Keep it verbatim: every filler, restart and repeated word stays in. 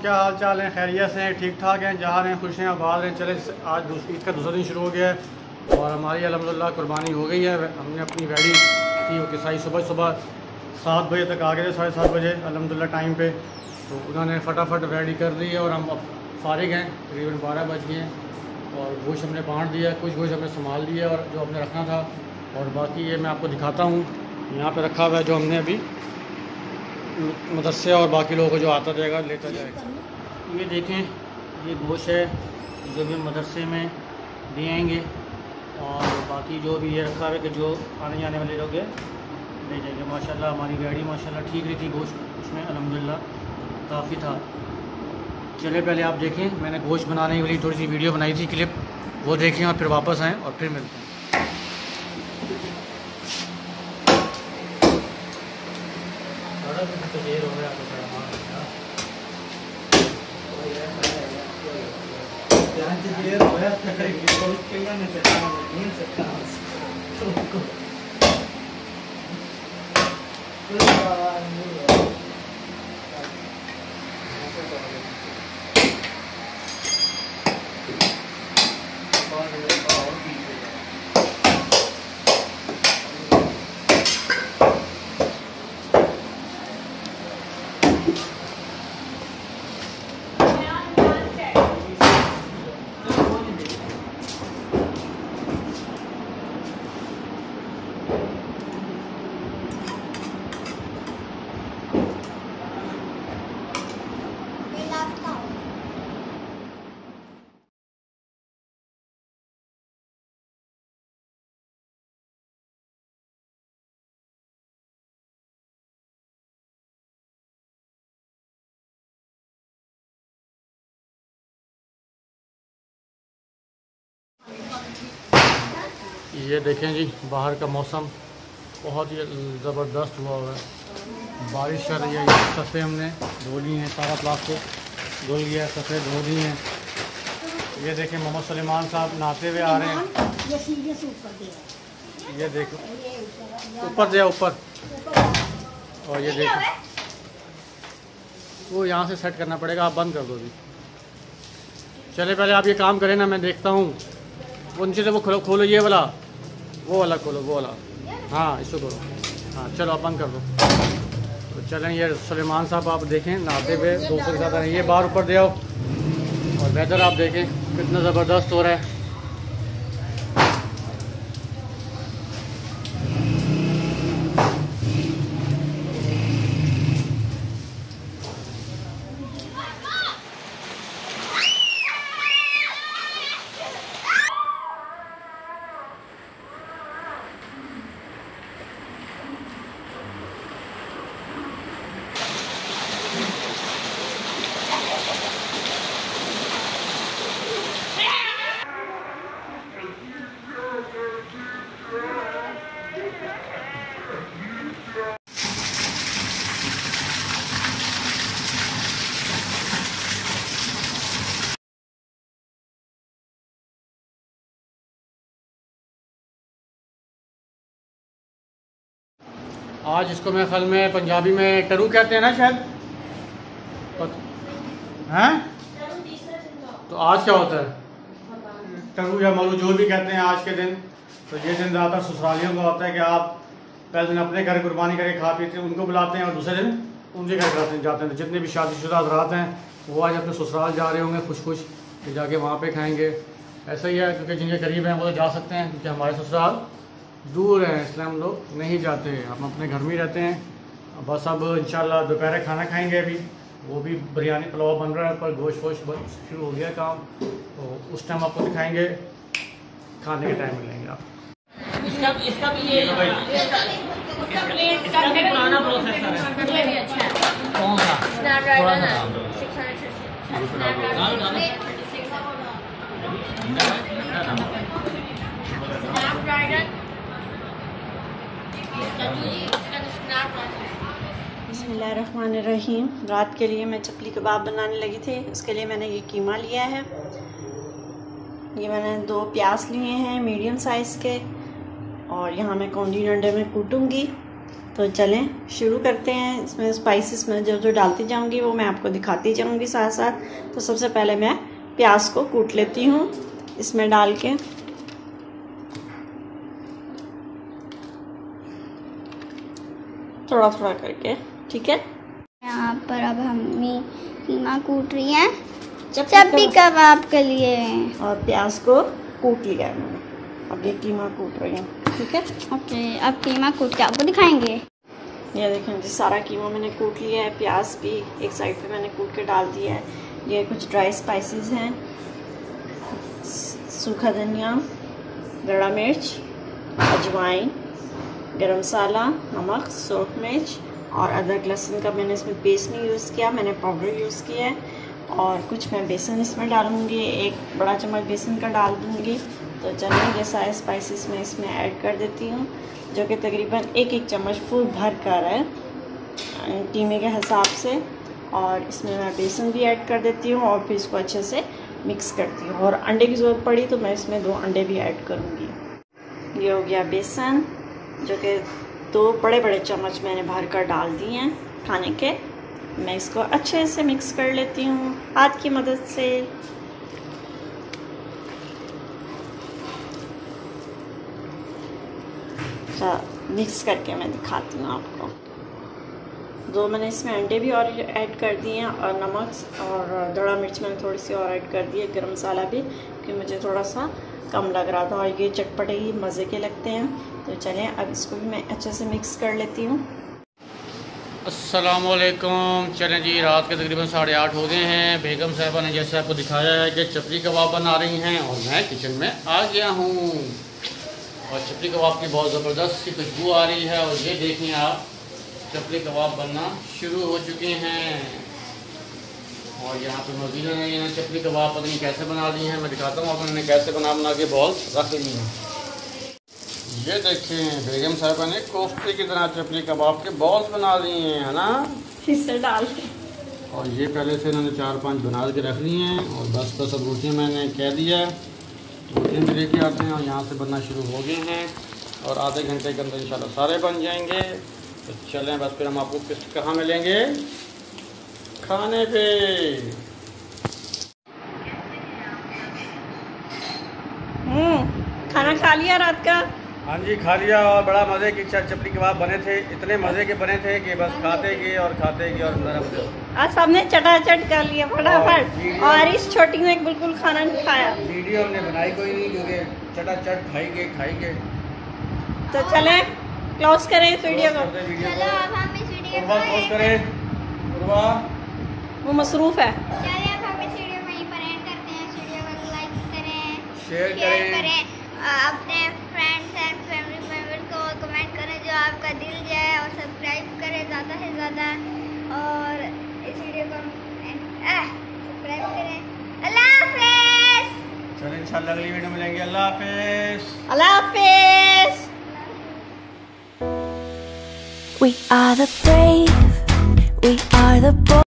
क्या हाल चाल है? खैरियत से हैं, ठीक ठाक हैं, जहाँ रहें खुश हैं, आबाद रहें। चले आज ईद का दूसरा दिन शुरू हो गया है और हमारी अल्हम्दुलिल्लाह कुर्बानी हो गई है। हमने अपनी वैडी की वो किसाई सुबह सुबह सात बजे तक आ गए थे, साढ़े सात बजे अल्हम्दुलिल्लाह टाइम पे। तो उन्होंने फटाफट रेडी कर दी है और हम अब फारिग हैं, तकरीबन बारह बज गए हैं और गोश्त हमने बांट दिया, कुछ गोश्त हमने संभाल लिया और जो हमने रखना था। और बाकी ये मैं आपको दिखाता हूँ, यहाँ पे रखा हुआ है जो हमने अभी मदरसे और बाकी लोगों को जो आता जाएगा लेता जाएगा। ये देखें, ये गोश्त है जो भी मदरसे में दिएंगे और बाकी जो भी ये रखा है कि जो आने जाने वाले लोग हैं ले जाएंगे। माशाल्लाह हमारी गाड़ी माशाल्लाह ठीक रही थी, गोश्त उसमें अल्हम्दुलिल्लाह काफ़ी था। चले पहले आप देखें, मैंने गोश्त बनाने के लिए थोड़ी सी वीडियो बनाई थी क्लिप, वो देखें और फिर वापस आएँ और फिर मिलते हैं। तो देर हो गया तो देर हो गया ये देखें जी, बाहर का मौसम बहुत ही ज़बरदस्त हुआ हुआ है, बारिश कर रही है। ये सफ़े हमने धो ली हैं, सारा प्लास्टिक धो लिया है, सफ़े धो ली हैं। ये देखें मोहम्मद सलेमान साहब नहाते हुए आ रहे हैं। ये देखो ऊपर दिया ऊपर, और ये देखो वो यहाँ से सेट करना पड़ेगा, आप बंद कर दो जी। चले पहले आप ये काम करें ना, मैं देखता हूँ। वो नीचे से वो खोलो खोलो ये वाला, वो वाला खोलो, वो वाला, हाँ इसको करो, हाँ चलो आप बंद कर दो। तो चलें, ये सलेमान साहब आप देखें नहाते हुए दोस्तों के साथ आ रहे हैं। ये बाहर ऊपर दे आओ और वेदर आप देखें कितना ज़बरदस्त हो रहा है। आज इसको मेरे ख्याल में पंजाबी में टरू कहते हैं ना शायद, हैं? तो आज क्या होता है? टरू या मलू जो भी कहते हैं आज के दिन। तो ये दिन ज़्यादातर ससुरालियों को होता है कि आप पहले दिन अपने घर कुर्बानी करके खा पीते उनको बुलाते हैं और दूसरे दिन उनके घर जाते जाते हैं। तो जितने भी शादीशुदा हज़रात हैं वो आज अपने ससुराल जा रहे होंगे खुश खुश कि जाके वहाँ पे खाएंगे। ऐसा ही है, क्योंकि जिनके करीब हैं वो तो जा सकते हैं, क्योंकि हमारे ससुराल दूर हैं इसलिए हम लोग नहीं जाते, हम अपने घर में ही रहते हैं। बस अब इंशाल्लाह दोपहर खाना खाएंगे, अभी वो भी बिरयानी पुलाव बन रहा है, पर गोश्त वोश्त शुरू हो गया काम, तो उस टाइम आपको दिखाएंगे, खाने के टाइम मिलेंगे आप। इसका इसका भी ये इसका इसका भी पुराना प्रोसेसर है, ये भी अच्छा है। कौन सा? स्नैपड्रैगन बिस्मिल्लाहिर्रहमानिर्रहीम। रात के लिए मैं चपली कबाब बनाने लगी थी। उसके लिए मैंने ये कीमा लिया है, ये मैंने दो प्याज लिए हैं मीडियम साइज़ के, और यहाँ मैं कौंडी डंडे में कूटूँगी। तो चलें शुरू करते हैं। इसमें स्पाइसेस में जो जो डालती जाऊंगी वो मैं आपको दिखाती जाऊंगी साथ साथ। तो सबसे पहले मैं प्याज को कूट लेती हूँ इसमें डाल के। थोड़ा थोड़ा करके, ठीक है। यहाँ पर अब हम्मी कीमा कूट रही हैं चपटी कबाब के लिए, और प्याज को कूट लिया है मैंने, अब ये कीमा कूट रही हूँ, ठीक है। ओके, अब कीमा कूट के आपको दिखाएंगे। ये देखें जी, सारा कीमा मैंने कूट लिया है, प्याज भी एक साइड पे मैंने कूट के डाल दिया है। ये कुछ ड्राई स्पाइसेस हैं, सूखा धनिया, गड़ा मिर्च, अजवाइन, गरम मसाला, नमक, सूख मिर्च और अदरक लहसुन का मैंने इसमें पेस्ट नहीं यूज़ किया, मैंने पाउडर यूज़ किया है। और कुछ मैं बेसन इसमें डालूँगी, एक बड़ा चम्मच बेसन का डाल दूँगी। तो चलिए ये सारे स्पाइसेस मैं इसमें ऐड कर देती हूँ, जो कि तकरीबन एक एक चम्मच फुल भर कर है कीमे के हिसाब से। और इसमें मैं बेसन भी ऐड कर देती हूँ और फिर इसको अच्छे से मिक्स करती हूँ। और अंडे की ज़रूरत पड़ी तो मैं इसमें दो अंडे भी ऐड करूँगी। ये हो गया बेसन, जो कि दो बड़े बड़े चम्मच मैंने भर कर डाल दिए हैं खाने के। मैं इसको अच्छे से मिक्स कर लेती हूँ हाथ की मदद से। अच्छा, मिक्स करके मैं दिखाती हूँ आपको। दो मैंने इसमें अंडे भी और ऐड कर दिए हैं, और नमक और दड़ा मिर्च मैंने थोड़ी सी और ऐड कर दी है, गरम मसाला भी, क्योंकि मुझे थोड़ा सा कम लग रहा था और ये चटपटे ही मज़े के लगते हैं। तो चलें अब इसको भी मैं अच्छे से मिक्स कर लेती हूँ। अस्सलामुअलैकुम। चलें जी, रात के तकरीबन साढ़े आठ हो गए हैं। बेगम साहिबा ने जैसे आपको दिखाया है कि चपली कबाब बना रही हैं और मैं किचन में आ गया हूँ। और चपली कबाब की बहुत ज़बरदस्त सी खुशबू आ रही है। और ये देखें आप, चपली कबाब बनना शुरू हो चुके हैं। और यहाँ पे मजीदा ने यहाँ चपली कबाब पता नहीं कैसे बना ली हैं, मैं दिखाता हूँ आपको उन्होंने कैसे बना बना के बॉल्स रख ली हैं। ये देखें, बेगम साहिबा ने कोफ्ते की तरह चपली कबाब के बॉल्स बना लिए हैं, है ना, हिस्से डाल के। और ये पहले से इन्होंने चार पांच बना के रख ली हैं। और बस बस अब रोटियाँ मैंने कह दिया, रोटियाँ भी लेके आते हैं और यहाँ से बनना शुरू हो गए हैं। और आधे घंटे के अंदर इंशाल्लाह सारे बन जाएंगे। तो चलें बस, फिर हम आपको किस कहाँ मिलेंगे, खाने पे। हम्म खाना खा लिया रात का? हाँ जी, खा लिया। और बड़ा मज़े की चपली कबाब बने थे, इतने मज़े के बने थे कि बस खाते गए और खाते गए। और आज सबने चटाचट कर लिया फटाफट, और इस छोटी ने बिल्कुल खाना नहीं खाया। वीडियो हमने बनाई कोई नहीं, क्योंकि चटाचट खाई गए खाई गए। तो चलें क्लोज करें इस वीडियो को। चलो अब हम इस वीडियो को क्लोज करें। वो मसरूफ़ है। चलिए अब हम इस वीडियो में यहीं पर एंड करते हैं। इस वीडियो को लाइक करें, शेयर शेयर करें, करें, अपने फ्रेंड्स एंड फैमिली मेम्बर्स को कमेंट करें जो आपका दिल जाए, और सब्सक्राइब करें ज़्यादा से ज़्यादा। और इस वीडियो को सब्सक्राइब करें। अल्लाह हाफिज़। चलिए इंशाल्लाह अगली वीडियो में मिलेंगे। अल्लाह हाफिज़। अल्लाह हाफिज़। We are the brave, we are the bold.